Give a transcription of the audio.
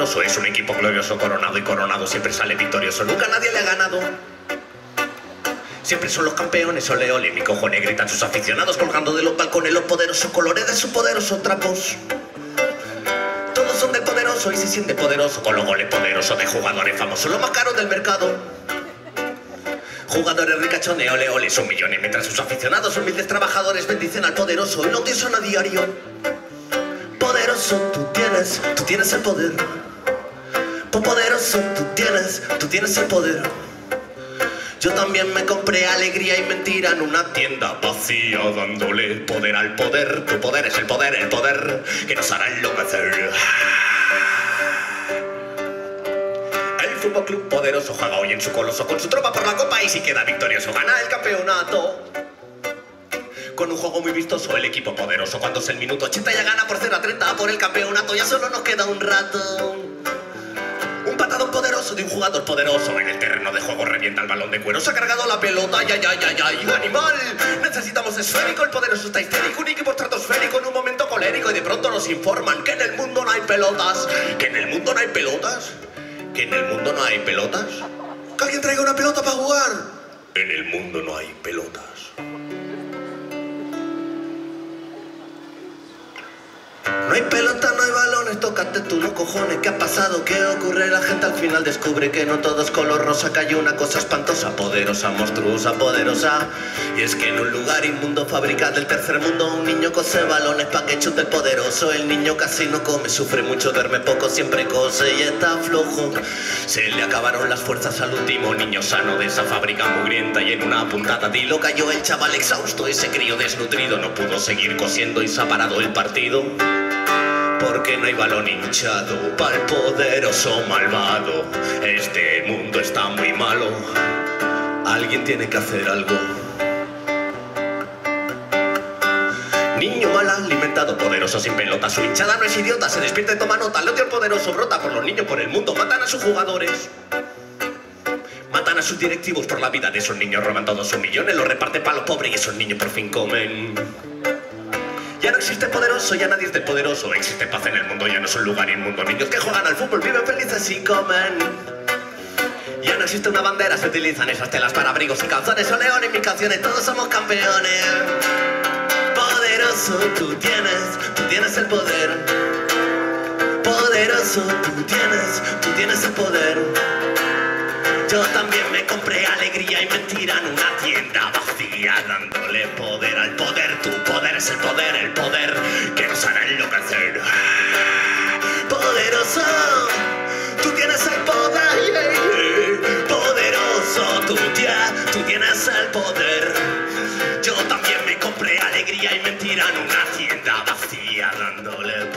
poderoso es un equipo glorioso, coronado y coronado siempre sale victorioso. Nunca nadie le ha ganado. Siempre son los campeones, ole ole, mi cojones gritan sus aficionados colgando de los balcones los poderosos colores de sus poderosos trapos. Todos son del poderoso y se siente poderoso con los goles poderosos de jugadores famosos, los más caros del mercado. Jugadores ricachones, ole ole, son millones, mientras sus aficionados, humildes trabajadores, bendicen al poderoso y lo dicen a diario. Poderoso, tú tienes el poder. Poderoso, tú tienes el poder. Yo también me compré alegría y mentira en una tienda vacía, dándole poder al poder. Tu poder es el poder que nos hará enloquecer. El Fútbol Club Poderoso juega hoy en su coloso con su tropa por la copa y si queda victorioso gana el campeonato. Con un juego muy vistoso el equipo poderoso cuando es el minuto 80 ya gana por 0-30 por el campeonato. Ya solo nos queda un rato. Un patadón poderoso de un jugador poderoso en el terreno de juego revienta el balón de cuero. Se ha cargado la pelota, ay, ay, ay, ay, animal. Necesitamos esférico, el poderoso está histérico. Un equipo estratosférico en un momento colérico y de pronto nos informan que en el mundo no hay pelotas. ¿Que en el mundo no hay pelotas? ¿Que en el mundo no hay pelotas? ¿Que alguien traiga una pelota para jugar? En el mundo no hay pelotas. No hay pelota, no hay balones, tócate tú los cojones. ¿Qué ha pasado? ¿Qué ocurre? La gente al final descubre que no todo es color rosa, que hay una cosa espantosa, poderosa, monstruosa, poderosa. Y es que en un lugar inmundo, fábrica del tercer mundo, un niño cose balones pa' que chute el poderoso. El niño casi no come, sufre mucho, duerme poco, siempre cose y está flojo. Se le acabaron las fuerzas al último niño sano de esa fábrica mugrienta y en una puntada tilo cayó el chaval exhausto. Ese crío desnutrido no pudo seguir cosiendo y se ha parado el partido. Porque no hay balón hinchado para el poderoso malvado. Este mundo está muy malo. Alguien tiene que hacer algo. Niño mal alimentado, poderoso sin pelota. Su hinchada no es idiota, se despierta y toma nota. El odio al poderoso brota por los niños por el mundo. Matan a sus jugadores. Matan a sus directivos por la vida de esos niños. Roban todos sus millones, los reparten para los pobres y esos niños por fin comen. Ya no existe poderoso, ya nadie es del poderoso. Existe paz en el mundo, ya no es un lugar inmundo. Niños que juegan al fútbol viven felices y comen. Ya no existe una bandera, se utilizan esas telas para abrigos y calzones. O leones, mis canciones, todos somos campeones. Poderoso, tú tienes el poder. Poderoso, tú tienes el poder. Yo también me compré alegría y mentira en una tienda vacía, dándole poder al poder. Tu poder es el poder que nos hará enloquecer. Poderoso, tú tienes el poder. Poderoso, tú tienes el poder. Yo también me compré alegría y mentira en una tienda vacía, dándole